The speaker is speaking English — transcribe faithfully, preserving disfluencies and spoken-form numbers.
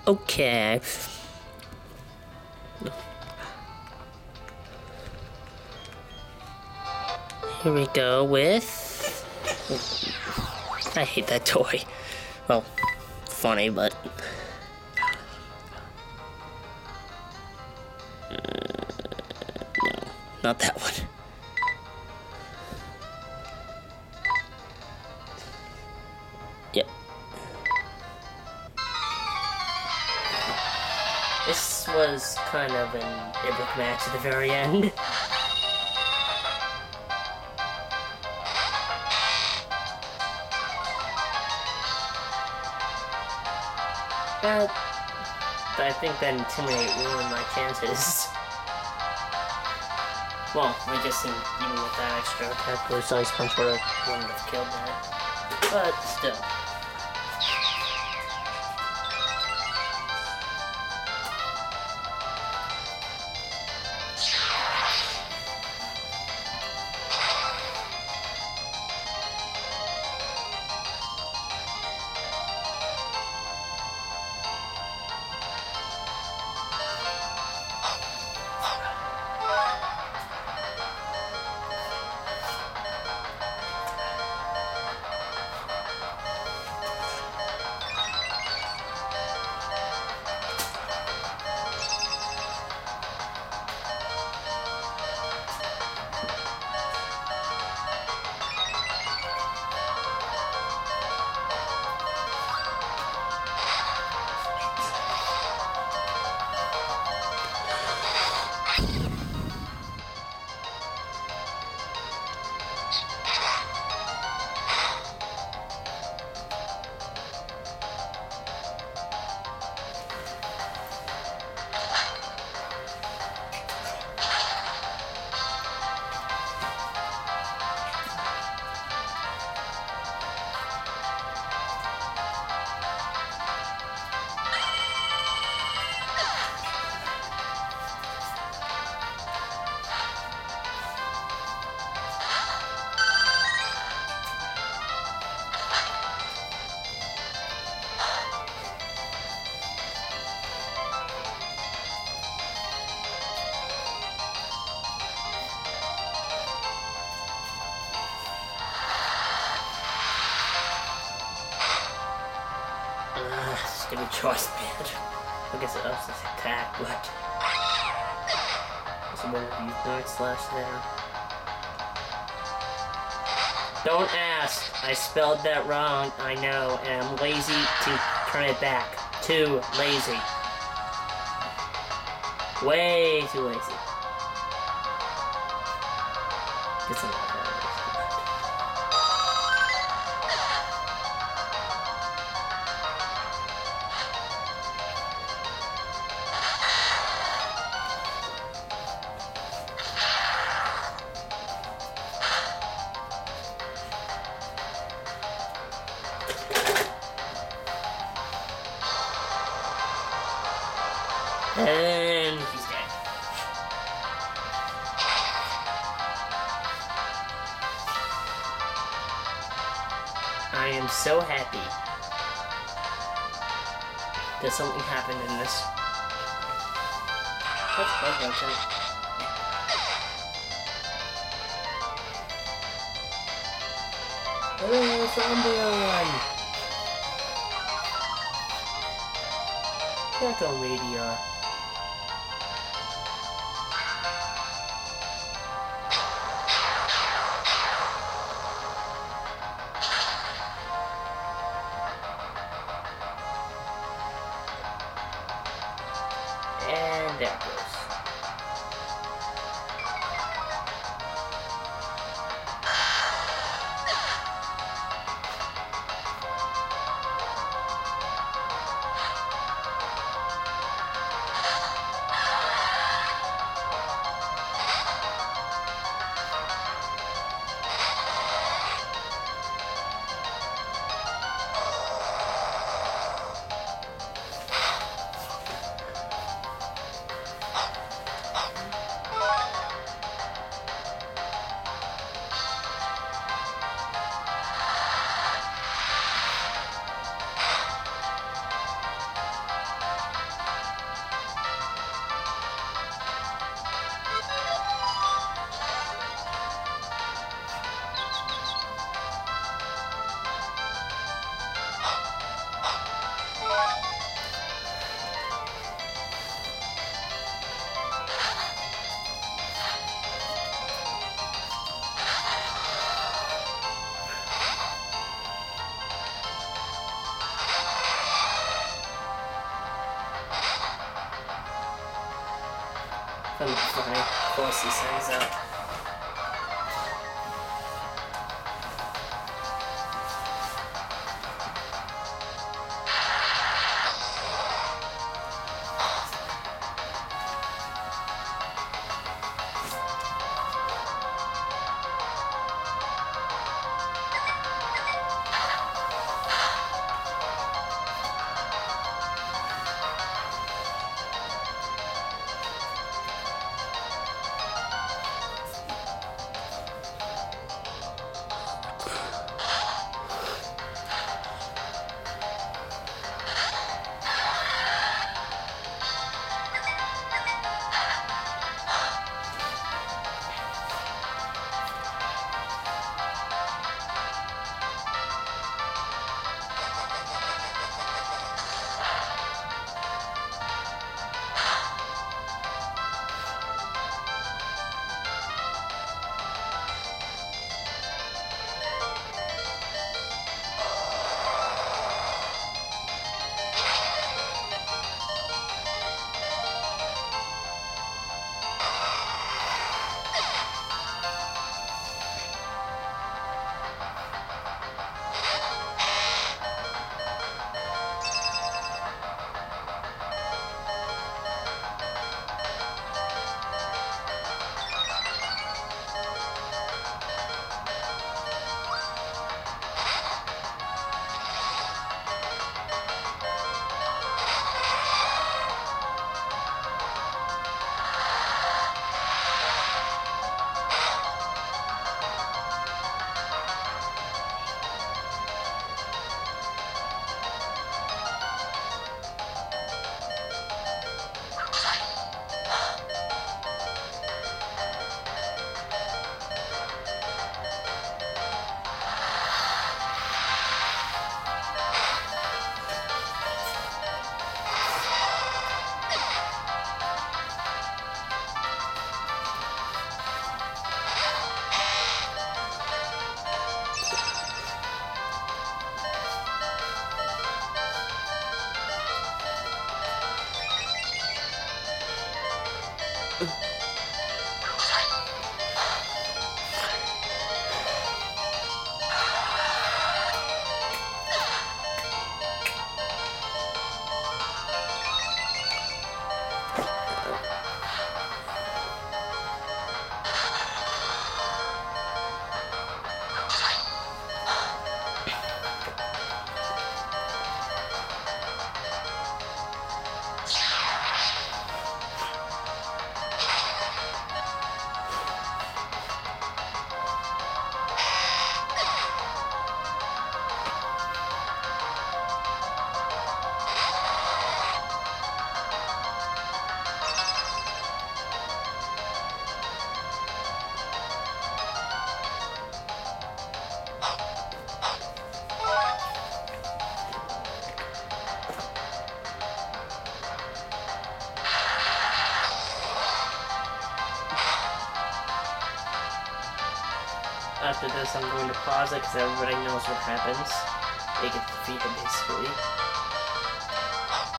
Okay. Here we go with... I hate that toy. Well, funny, but... No, not that one. Yep. This was kind of an epic match at the very end. But I think that Intimidate ruined my chances. Well, I guess in, even with that extra attack boost, Ice Punch would have, wouldn't have killed that. But still. Stupid choice, man. I guess it ups this attack, but... There's one of these night slash there. Don't ask. I spelled that wrong, I know, and I'm lazy to turn it back. Too lazy. Way too lazy. It's a lot better. And he's dead. I am so happy that something happened in this. That's perfect. Hello, Zombie! Echo Meteor. And there it goes. From the flying. Of course he sends up. After this, I'm going to pause it because everybody knows what happens. They get defeated, basically.